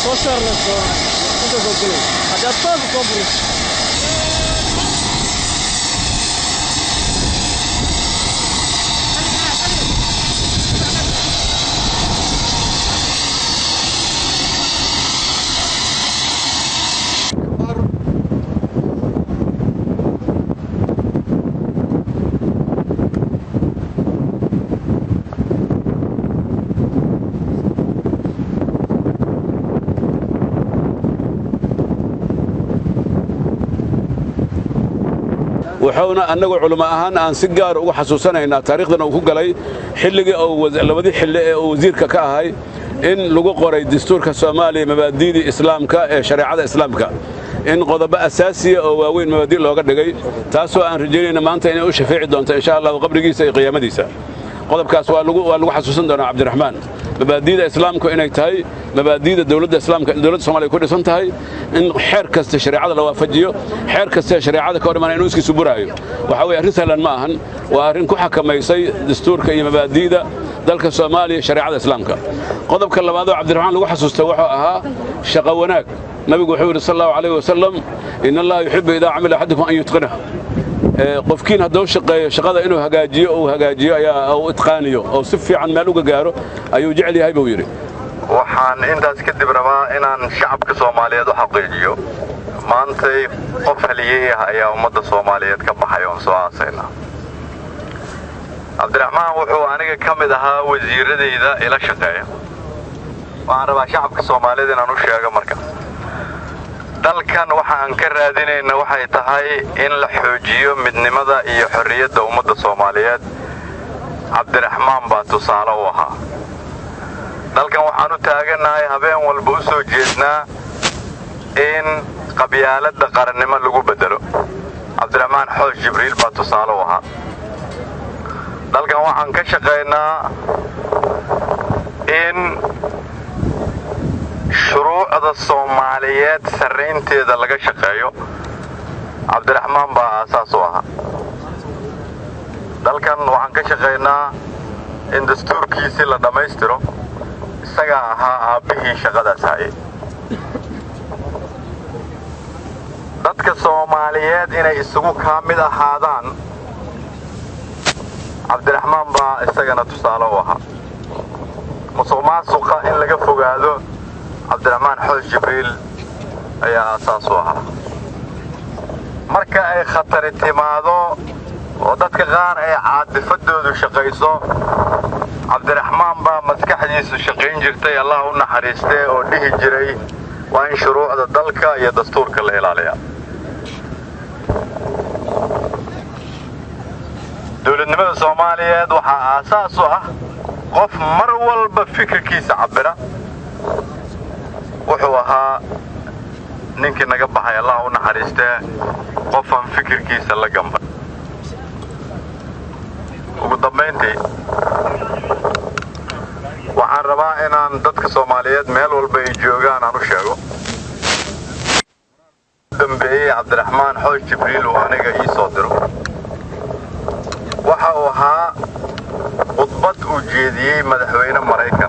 Sosher lesson. Inta soo galay. Hadda toos soo buris. وحونا أنه علماء أهان أن سجار وحسوسنا إن تاريخنا وكجلي حلقة أو لبدي حل وزير كهاي إن لجو قري دستور كسومالي مبادئ إسلام كشريعة الإسلام إن قضاء أساسي أو وين مبادئ لو قد جاي تاسوا أن رجالنا ما أنت إن أوش فيع دونت إن شاء الله وقبل جيس قيامة ديسا قضاء كاسوا لجو حسوسنا دنا عبد الرحمن مبادئ الإسلام كإنك تهاي مبادئ الدولة الإسلام دولة الصومالية كل سنة هاي إن حركة الشريعة لو فجيو حركة الشريعة كورمان إنوسكي سبرايو وحوي رسالة معهن وأرين كحكم يسي دستور كي مبادئ دلك الصومالي شريعة الإسلام قضب كلام هذا عبد الرحمن لو حسوس توحها شقوناك نبي محمد صلى الله عليه وسلم إن الله يحب إذا عمل أحدكم أن يتقنه قفكين هدول شقada inuu hagaajiyo أو إتقانيو أو سفي عن مالوجا جاره أيو جعلي هاي بويري waxaan intaas ka dib rabaa inaan shacabka Soomaaliyeed u xaqiijiyo maantay qof haliyay ayaa ummadda Soomaaliyeed ka baxay oo soo aasayna Abdiraxmaan wuxuu aniga kamid ahaa wasiiradeyda ila shaqeeya waxaan rabaa shacabka Soomaaliyeed inaan u sheego marka dalkan waxaan ka raadinayna waxay tahay in la xoojiyo midnimada iyo xorriyadda ummadda Soomaaliyeed Abdiraxmaan baa tusaale u ahaa dalkan waxaan u taaganahay habeen walba u soo jeednaa in qabyaaladda qarannimo lagu bedelo Abdiraxmaan Xoosh Jibriil baa tusaale u ahaa dalkan waxaan ka shaqeynaa in shuruucda Soomaaliyeed sareynteeda laga shaqeeyo Abdiraxmaan baa asaas u ahaa dalkan waxaan ka shaqeynaa in dastuurkiisa la dhameystiro isaga ahaa aabihii shaqadaas hayay dadka Soomaaliyeed inay isugu kaamid ahaadaan Abdiraxmaan baa isagana tusaale u ahaa musuqmaasuqa in laga fogaado Abdiraxmaan Xoosh Jibriil ayaa asaas u ahaa marka ay khatar timaado oo dadka qaar ay caadifadoodu shaqayso Abdiraxmaan baa maskaxdiisu shaqayn jirtay Allah u naxariistay oo dhihi jiray waa in shuruucda dalka iyo dastuurka la ilaaliyo dawladnimada Soomaaliyeed waxa asaas u ah qof mar walba fikirkiisa cabira wuxuu ahaa ninkii naga baxay Allah u naxariistay qof aan fikirkiisa la gamba ugu dambeyntii waxaan rabaa inaan dadka Soomaaliyeed meel walba ay joogaan aan u sheego dambeeyay Abdiraxmaan Xoosh Jibriil oo aniga ii soo diro waxa uu ahaa khudbad uu jeediyay madaxweyne Mareykan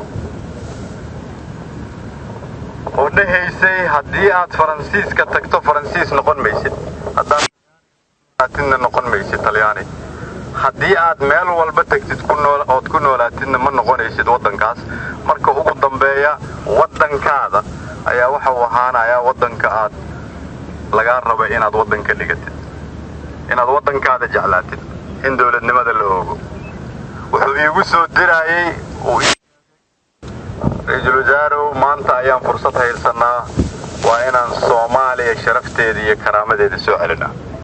oo dhahaysay haddii aad Faransiiska tagto Faransiis noqon maysid haddii noqon maysid Talyaani haddii aad meel walba tagtid ku noolaatidna ma noqonaysid wadankaas marka ugu dambeeya wadankaada ayaa waxa uu ahaanayaa wadanka aad laga rabo inaad wadanka dhigatid inaad wadankaada jeclaatid in dawladnimada la oogo wuxuu iigu soo dirayay ra'iisul wasaare maanta ayaan fursad haysanaa waa inaan Soomaaliya sharafteeda iyo karaamadeeda soo celinaa